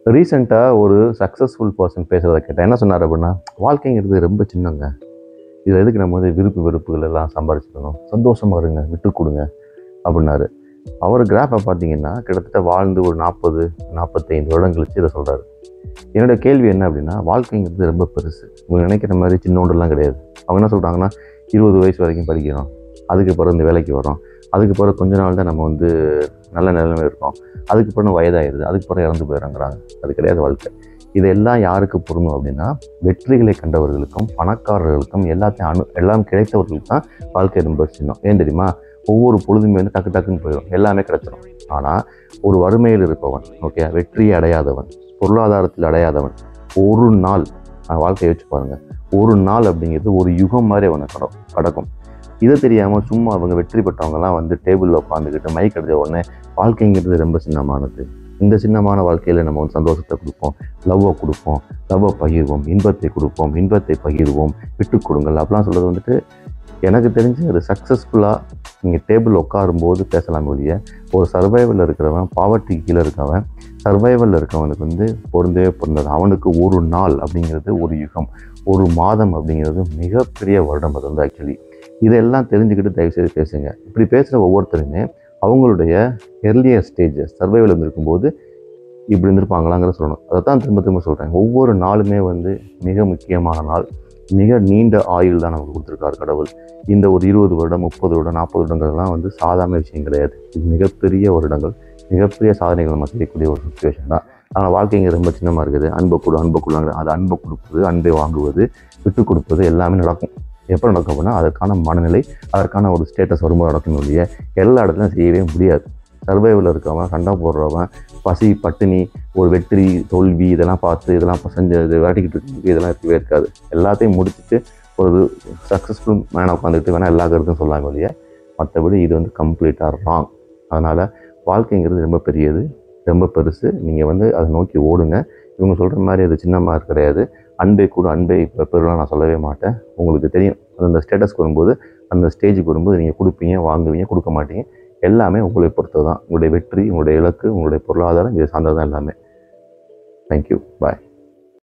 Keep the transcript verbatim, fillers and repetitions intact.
ரீசெண்டாக ஒரு successful person பேசுகிறத கேட்டேன். என்ன சொன்னார் அப்படின்னா, வாழ்க்கைங்கிறது ரொம்ப சின்னங்க. இதில் எதுக்கு நம்ம வந்து விருப்பு வெறுப்புகள் எல்லாம் சம்பாரிச்சுக்கணும், சந்தோஷமாக இருங்க, விட்டு கொடுங்க அப்படின்னாரு. அவர் கிராஃபை பார்த்தீங்கன்னா கிட்டத்தட்ட வாழ்ந்து ஒரு நாற்பது நாற்பத்தைந்து வருடம் கழிச்சு இதை சொல்கிறாரு. என்னோடய கேள்வி என்ன அப்படின்னா, வாழ்க்கைங்கிறது ரொம்ப பெருசு. இவங்க நினைக்கிற மாதிரி சின்னோண்டெல்லாம் கிடையாது. அவங்க என்ன சொல்கிறாங்கன்னா, இருபது வயசு வரைக்கும் படிக்கிறோம், அதுக்கு பிறகு இந்த வேலைக்கு வரோம், அதுக்கு பிறகு கொஞ்ச நாள் தான் நம்ம வந்து நல்ல நிலைமை இருக்கோம், அதுக்கு பிறகு வயதாகிடுது, அதுக்கு பிறகு இறந்து போயிடறாங்கிறாங்க. அது கிடையாது வாழ்க்கை. இதெல்லாம் யாருக்கு பொருந்தும் அப்படின்னா, வெற்றிகளை கண்டவர்களுக்கும் பணக்காரர்களுக்கும் எல்லாத்தையும் அனு எல்லாம் கிடைத்தவர்களுக்கு தான் வாழ்க்கை ரொம்ப சின்னம். ஏன் தெரியுமா? ஒவ்வொரு பொழுதுமே வந்து டக்கு டக்குன்னு போயிடும், எல்லாமே கிடைச்சிடும். ஆனால் ஒரு வறுமையில் இருப்பவன், ஓகே, வெற்றியை அடையாதவன், பொருளாதாரத்தில் அடையாதவன், ஒரு நாள் வாழ்க்கையை வச்சு பாருங்கள், ஒரு நாள் அப்படிங்கிறது ஒரு யுகம் மாதிரி அவனை கட கடக்கும். இதை தெரியாமல் சும்மா அவங்க வெற்றி பெற்றவங்கலாம் வந்து டேபிளில் உட்காந்துக்கிட்டு மைக் அடித்த உடனே வாழ்க்கைங்கிறது ரொம்ப சின்னமானது, இந்த சின்னமான வாழ்க்கையில் நம்ம வந்து சந்தோஷத்தை கொடுப்போம், லவ்வை கொடுப்போம், லவ்வை பகிர்வோம், இன்பத்தை கொடுப்போம், இன்பத்தை பகிர்வோம், விட்டு கொடுங்கள் அப்படிலாம் சொல்கிறது வந்துட்டு எனக்கு தெரிஞ்சு அது சக்ஸஸ்ஃபுல்லாக நீங்கள் டேபிள் உட்காரும்போது பேசலாம் ஒழிய, ஒரு சர்வைவலில் இருக்கிறவன், பாவர்ட்டிக்கு கீழே இருக்கவன், சர்வைவலில் இருக்கவனுக்கு வந்து பொருந்தவே பொருந்தது. அவனுக்கு ஒரு நாள் அப்படிங்கிறது ஒரு யுகம், ஒரு மாதம் அப்படிங்கிறது மிகப்பெரிய வருடம். அது வந்து ஆக்சுவலி இதெல்லாம் தெரிஞ்சுக்கிட்டு தயவுசெய்து பேசுங்க. இப்படி பேசுகிற ஒவ்வொருத்தருமே அவங்களுடைய எர்லியர் ஸ்டேஜ் சர்வைவல் இருந்திருக்கும்போது இப்படி இருந்திருப்பாங்களாங்கிற சொல்லணும். அதை தான் திரும்ப திரும்ப சொல்கிறேன். ஒவ்வொரு நாளுமே வந்து மிக முக்கியமான நாள், மிக நீண்ட ஆயுள் தான் நமக்கு கொடுத்துருக்காரு கடவுள். இந்த ஒரு இருபது வருடம் முப்பது வருடம் நாற்பது வருடங்கள்லாம் வந்து சாதாரண விஷயம் கிடையாது. இது மிகப்பெரிய வருடங்கள், மிகப்பெரிய சாதனைகள் நம்ம செய்யக்கூடிய ஒரு சுச்சுவேஷன் தான். ஆனால் வாழ்க்கைங்க ரொம்ப சின்னமாக இருக்குது. அன்பை கொடு அன்பை கொடுவாங்க, அது அன்பை கொடுப்பது, அன்பை வாங்குவது, விட்டு கொடுப்பது எல்லாமே நடக்கும். எப்போ நடக்கும் அப்படின்னா அதற்கான மனநிலை, அதற்கான ஒரு ஸ்டேட்டஸ் வரும்போது நடக்கணும் இல்லையா? எல்லா இடத்துலையும் செய்யவே முடியாது. சர்வைவலில் இருக்கவன், சண்டை போடுறவன், பசி பட்டினி, ஒரு வெற்றி தோல்வி இதெல்லாம் பார்த்து இதெல்லாம் செஞ்சு இது விரட்டிக்கிட்டு இருக்கு, இதெல்லாம் இருக்கவே இருக்காது. எல்லாத்தையும் முடிச்சுட்டு ஒரு சக்ஸஸ்ஃபுல் மேனை உட்காந்துக்கிட்டு வேணால் எல்லா கருத்தும் சொல்லாங்க இல்லையா? மற்றபடி இது வந்து கம்ப்ளீட்டாக ராங். அதனால் வாழ்க்கைங்கிறது ரொம்ப பெரியது, ரொம்ப பெருசு. நீங்கள் வந்து அதை நோக்கி ஓடுங்க. இவங்க சொல்கிற மாதிரி அது சின்னமாக கிடையாது. அன்பை கூட அன்பை இப்போ பெருலாம் நான் சொல்லவே மாட்டேன். உங்களுக்கு தெரியும், அந்த ஸ்டேட்டஸ்க்கு வரும்போது, அந்த ஸ்டேஜுக்கு வரும்போது நீங்கள் கொடுப்பீங்க, வாங்குவீங்க, கொடுக்க மாட்டீங்க. எல்லாமே உங்களை பொறுத்தது தான். உங்களுடைய வெற்றி, உங்களுடைய இலக்கு, உங்களுடைய பொருளாதாரம் இதை சார்ந்தது தான் எல்லாமே. தேங்க்யூ, பாய்.